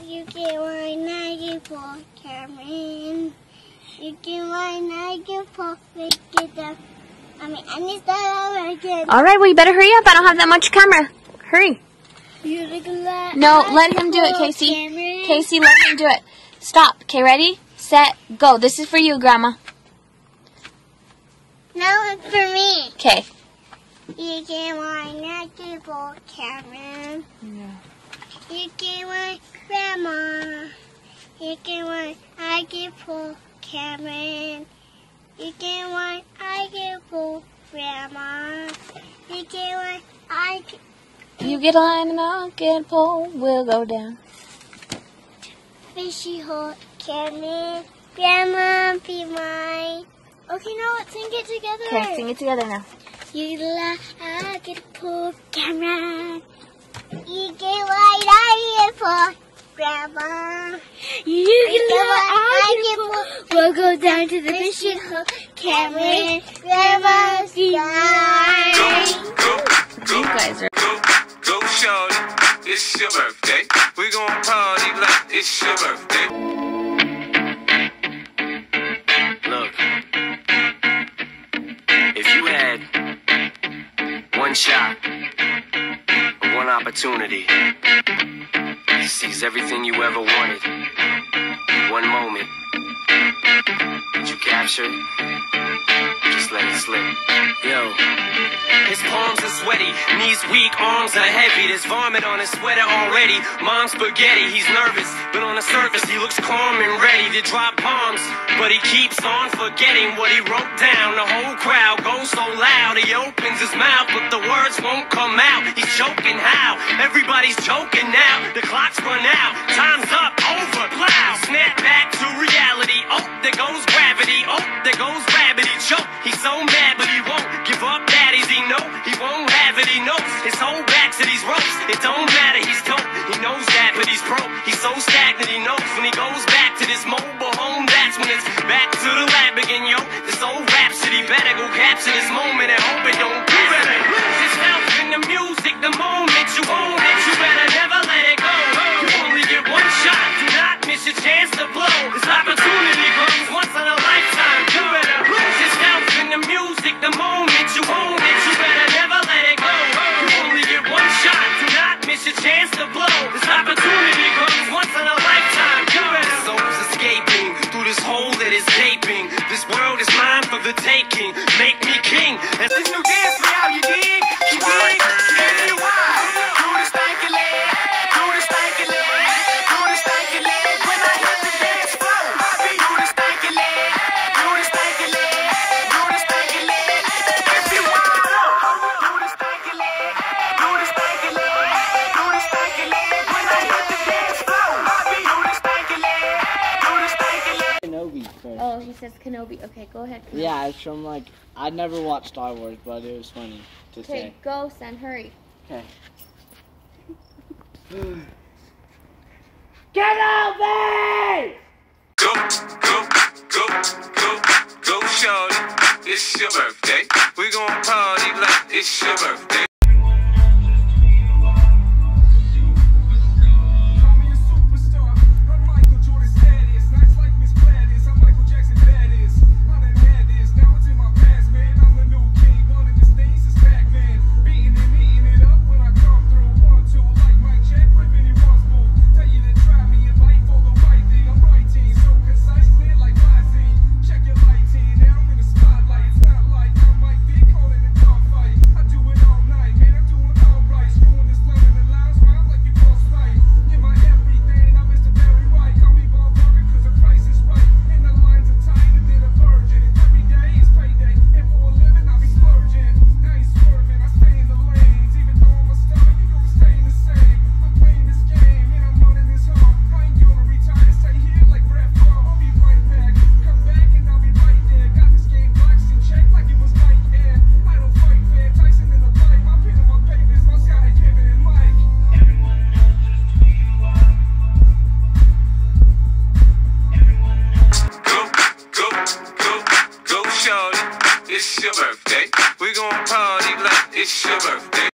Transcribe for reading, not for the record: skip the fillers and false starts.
You get one night for Cameron. You get one night for Wicked. I need that over again. Alright, well you better hurry up. I don't have that much camera. Hurry. You look like No, let him do it, Casey. Cameron. Casey, let him do it. Stop. Okay, ready? Set, go. This is for you, Grandma. Now it's for me. Okay. You get one night for Cameron. Yeah. You get one Grandma. You get one I get for Cameron. You get one I get for Grandma. You get one I get. You get line and I'll get pull. We'll go down. Fishy hole, Cameron. Grandma, be mine. Okay, now let's sing it together. Okay, sing it together now. You like I get for Cameron. You get what I get for Grandma. You get what I get for. We'll go down to the fishing hole, Cameron. Grandma's mine. You guys are. Go, shorty, it's your birthday. We gon' party like it's your birthday. Look, if you had one shot, one opportunity to seize everything you ever wanted, one moment, did you capture it? Just let it slip. Yo. His palms are sweaty, knees weak, arms are heavy. There's vomit on his sweater already. Mom's spaghetti, he's nervous, but on the surface he looks calm and ready to drop bombs. But he keeps on forgetting what he wrote down. The whole crowd goes so loud, he opens his mouth, but the words won't come out. He's choking how? Everybody's joking now. The clock's run out, time's up, over, plow. Snap back to reality. Oh, there goes gravity. Oh, there goes gravity. Choke. He's so mad, but he won't give up. Daddies, he know he won't have it. He knows his whole back to these ropes. It don't matter, he's dope. He knows that, but he's broke. He's so stagnant. He knows when he goes back to this mobile home, that's when it's back to the lab again, yo. This old rhapsody better go capture this moment and hope it don't do it. Lose his health in the music, the moment you own it, you better never let it go. You only get one shot, do not miss your chance to blow. This opportunity comes once in a lifetime. You better lose his health in the music, the moment you own it, you better never let it go. You only get one shot, do not miss your chance to blow. This opportunity comes once in a lifetime. You better. Soul's escaping through this hole that is gaping. This world is mine for the taking. Make me king. And this new dance for how you dig. You dig? Yes, you are. Do the stanky leg. Do the stanky leg. Do the stanky leg. When I hit the dance floor, I be do the stanky leg. Do the stanky leg. Do the stanky leg. If you want to, do the stanky leg. Do the stanky leg. Do the stanky leg. When I hit the dance floor, I be do the stanky leg. Do the stanky leg. Kenobi first. Oh, he says Kenobi. Okay, go ahead. Kenobi. Yeah, it's from like, I'd never watched Star Wars, but it was funny to Okay, say. go, son. Hurry. Okay. Kenobi! Go, shorty, it's your birthday. We gon' party like it's your birthday. It's your birthday. We gon' party like it's your birthday.